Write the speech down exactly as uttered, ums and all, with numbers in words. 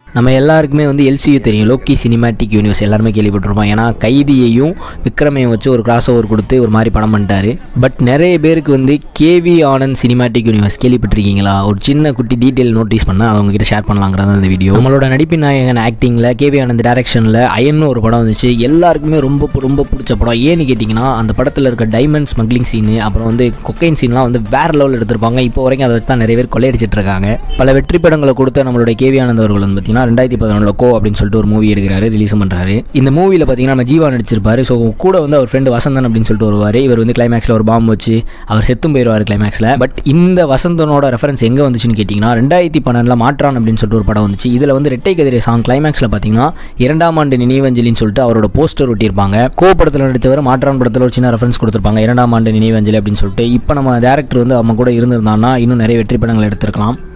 நம்ம எல்லாருக்குமே வந்து எல்சியூ தெரியும், லோக்கி சினிமேட்டிக் யூனிவர்ஸ் எல்லாருமே கேள்விப்பட்டிருப்போம். ஏன்னா கைதியையும் விக்ரமையும் வச்சு ஒரு கிராஸ் ஓவர் கொடுத்து ஒரு மாதிரி படம் பண்ணிட்டாரு. பட் நிறைய பேருக்கு வந்து கேவி ஆனந்த் சினிமேட்டிக் யூனிவர்ஸ் கேள்விப்பட்டிருக்கீங்களா? ஒரு சின்ன குட்டி டீட்டெயில் நோட்டீஸ் பண்ண அதை உங்ககிட்ட ஷேர் பண்ணலாங்கிறது இந்த வீடியோ. நம்மளோட நடிப்பின் நாயகன் ஆக்டிங்கில் கேவி ஆனந்த் டேரக்ஷனில் அயன்னு ஒரு படம் வந்துச்சு. எல்லாருக்குமே ரொம்ப ரொம்ப பிடிச்ச படம். ஏன்னு கேட்டிங்கன்னா அந்த படத்தில் இருக்க டைமண்ட் ஸ்மக்லிங் சீனு, அப்புறம் வந்து கொக்கைன் சீன்லாம் வந்து வேறு லெவலில் எடுத்திருப்பாங்க. இப்போ வரைக்கும் அதை வச்சு தான் நிறைய பேர் கொள்ளையடிச்சிட்டு இருக்காங்க. பல வெற்றி படங்களை கொடுத்த நம்மளுடைய கேவி ஆனந்த் அவர்கள் வந்து பார்த்தீங்கன்னா ரெண்டாயிரத்தி பதினொன்றில் கோ அப்படின்னு சொல்லிட்டு ஒரு மூவி எடுக்கிறாரு, ரிலீஸ் பண்ணுறாரு. இந்த மூவியில் பார்த்தீங்கன்னா நம்ம ஜீவா நடிச்சிருப்பாரு. ஸோ கூட வந்து அவர் ஃப்ரெண்டு வசந்தன் அப்படின்னு சொல்லிட்டு வருவார். இவர் வந்து கிளைமேக்ஸில் ஒரு பாம்பு வச்சு அவர் செத்தும் போயிடுவார் கிளைமேக்ஸில். பட் இந்த வசந்தனோட ரெஃபரன்ஸ் எங்கே வந்துச்சுன்னு கேட்டிங்கன்னா ரெண்டாயிரத்தி பன்னெண்டில் மாற்றான் அப்படின்னு சொல்லிட்டு ஒரு படம் வந்துச்சு. இதில் வந்து ரெட்டை கதிரை சாங் கிளைமேக்ஸில் பார்த்தீங்கன்னா இரண்டாம் ஆண்டு நினைவஞ்சலின்னு சொல்லிட்டு அவரோட போஸ்டர் ஒட்டியிருப்பாங்க. கோ படத்தில் நடித்தவர் மாற்றான் படத்தில் ஒரு சின்ன ரெஃபரன்ஸ் கொடுத்துருப்பாங்க, இரண்டாம் ஆண்டு நினைவஞ்சலி அப்படின்னு சொல்லிட்டு. இப்போ நம்ம டேரக்டர் வந்து அவங்க கூட இருந்திருந்தாங்கன்னா இன்னும் நிறைய வெற்றி படங்கள் எடுத்திருக்கலாம்.